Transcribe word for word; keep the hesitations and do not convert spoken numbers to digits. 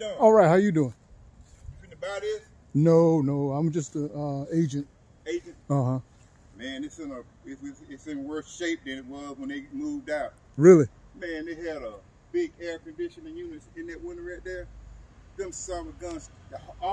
doing? All right, how you doing? You finna buy this? No, no, I'm just a uh, agent. Agent? Uh-huh. Man, it's in a it's, it's in worse shape than it was when they moved out. Really? Man, they had a big air conditioning units in that window right there. Them summer guns,